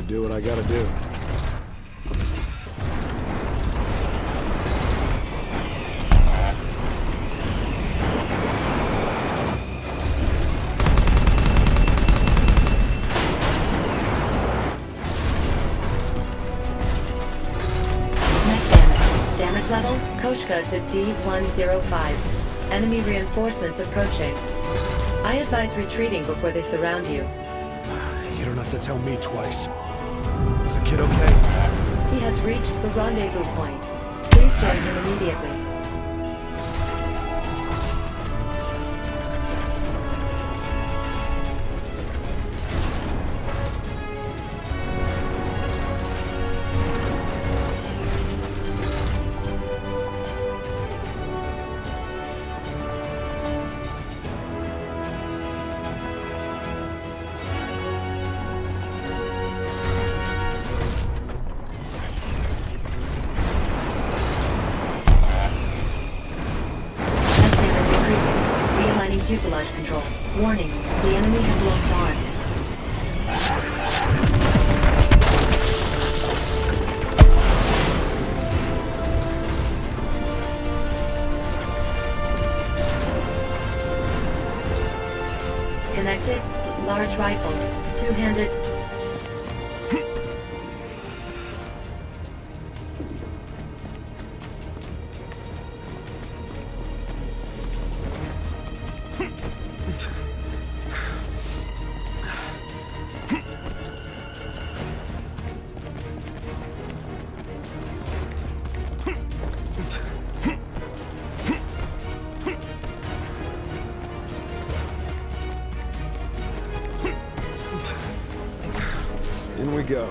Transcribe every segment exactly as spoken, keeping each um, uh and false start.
do what I gotta do. Level, Koshka to D one zero five. Enemy reinforcements approaching. I advise retreating before they surround you. You don't have to tell me twice. Is the kid okay? He has reached the rendezvous point. Please join him immediately. Fuselage control. Warning, the enemy has locked on. Connected, large rifle, two-handed. In we go.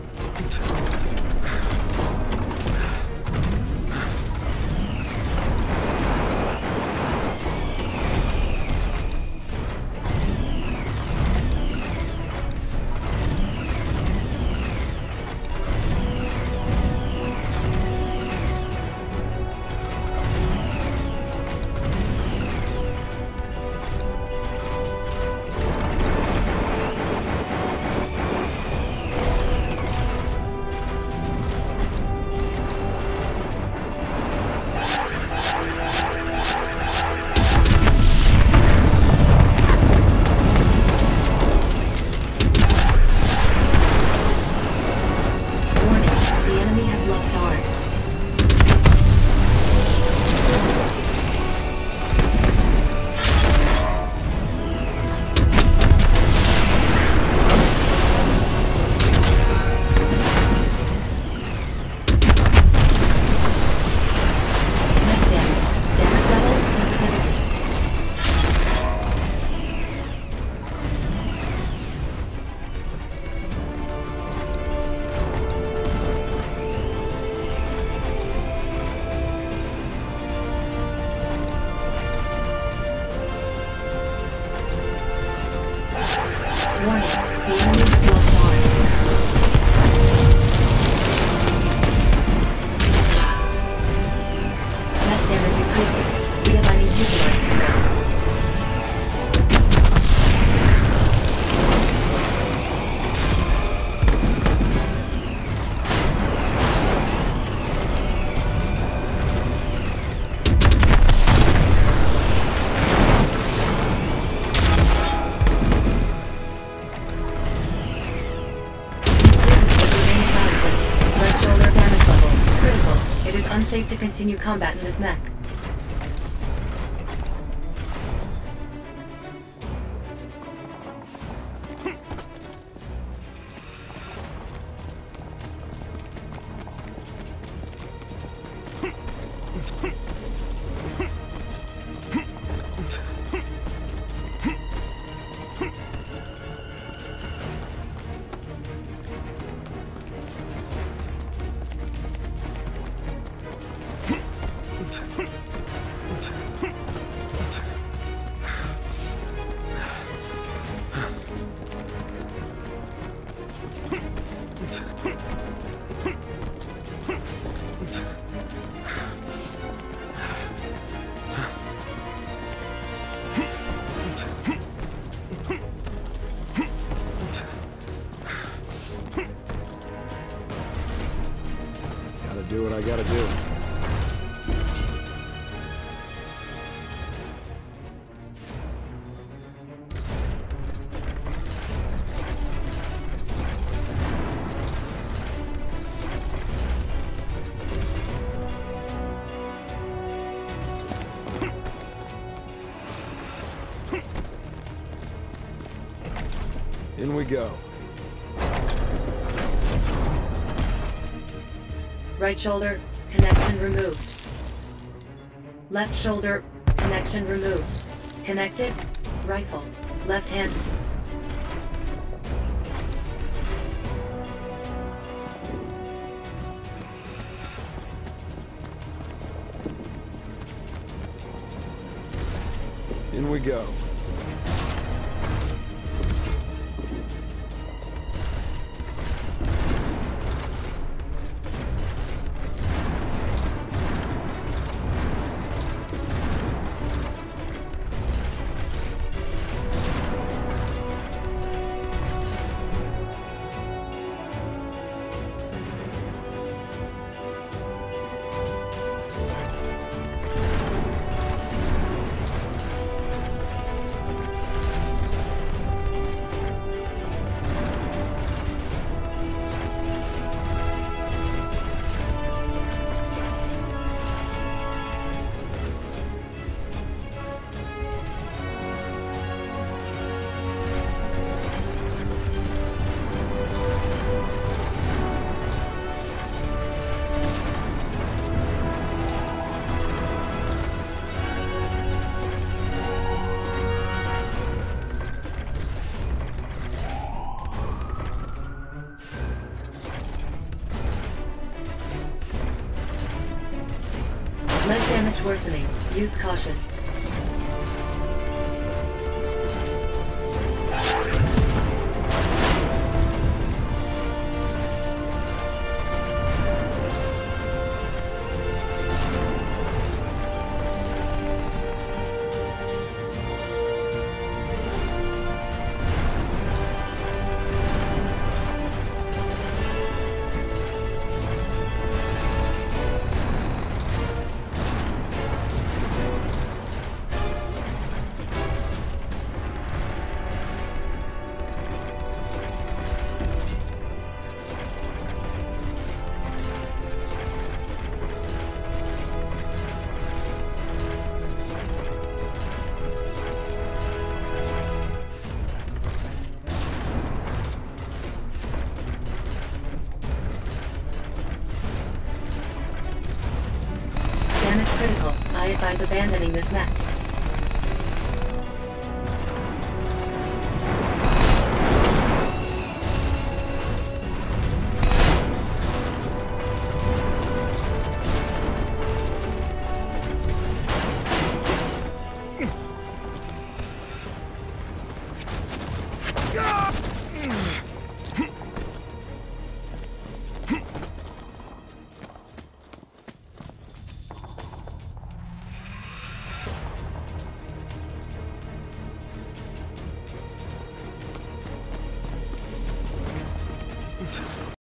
Unsafe to continue combat in this mech. do what I gotta do. In we go. Right shoulder, connection removed. Left shoulder, connection removed. Connected, rifle, left hand. In we go. Lead damage worsening. Use caution. Damage critical. I advise abandoning this mech.